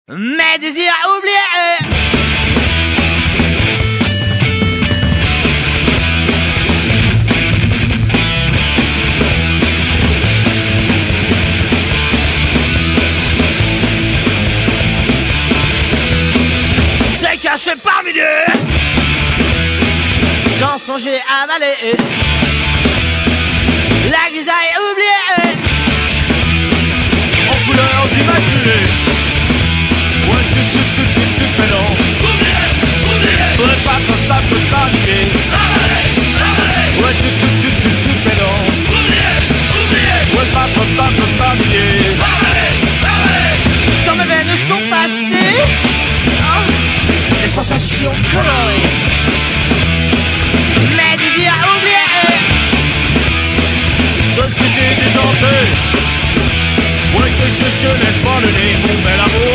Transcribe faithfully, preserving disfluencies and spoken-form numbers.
Mes désirs oubliés. Caché parmi eux, sans songer à avaler la grisaille oubliée en couleurs immaculées. Ouais, tu, tu, tu, tu, tu, mais non. Oublié, oublié. Ouais, pas comme ça, peut t'arriver. Avalé, avalé. Ouais, tu, tu, tu, tu, tu, mais non. Oublié, oublié. Ouais, pas comme ça, peut t'arriver. Avalé, avalé. Quand mes veines sont passées, oh, les sensations colorées, mes désirs oubliés. Société déjantée. Ouais, que, que, que, laisse-moi le nez, mon bel amour.